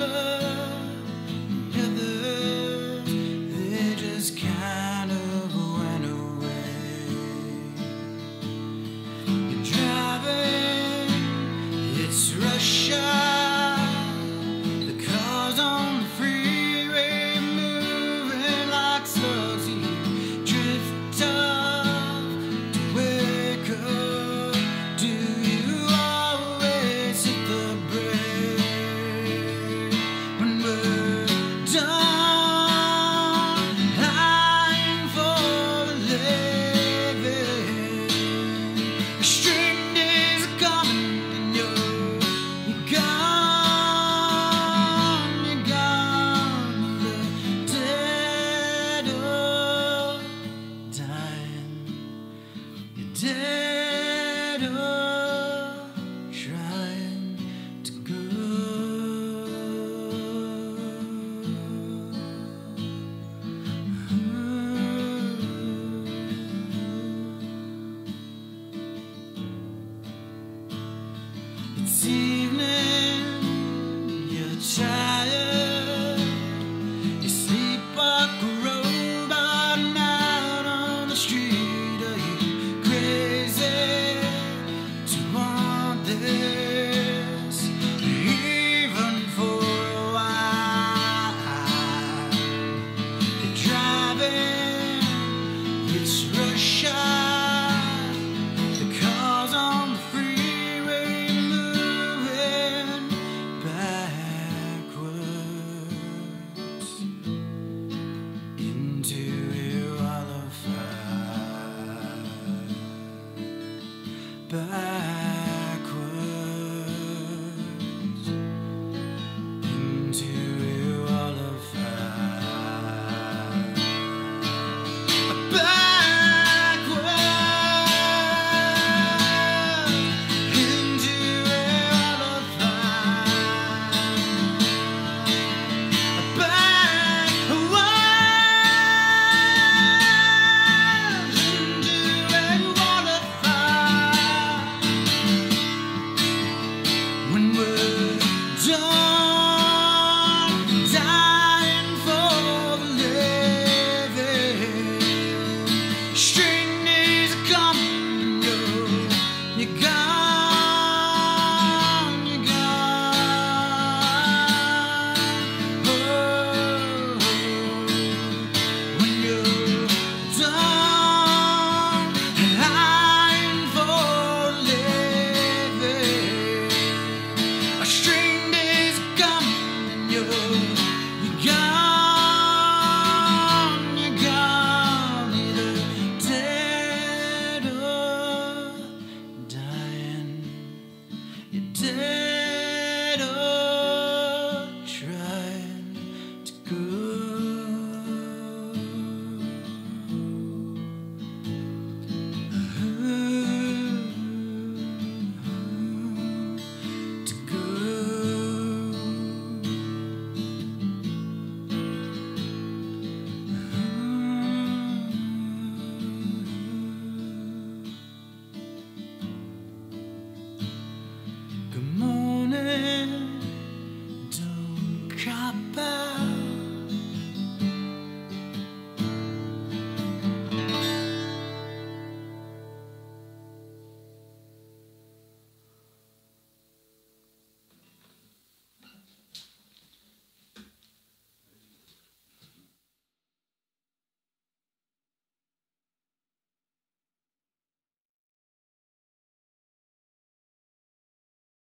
others, they just kind of went away. You're driving, it's Russia. The cars on the freeway moving like slugs. You drift off to wake up. Do you always hit the brake when we're done lying for a living? A string days are coming and you're gone, you're dead or dying. You're dead or trying to go. It's evening, you're tired. You sleep like a robot out on the street. Are you crazy to want this, even for a while? You're driving, it's Russia. The cars on the freeway moving backwards into a wall of fire. Backwards into a wall of fire. Backwards into a wall of fire. Backwards into a wall of fire. When we're done dying for the living, string days are coming and you're gone, you're gone. Oh, when you're done lying for a living, a string days are coming and you're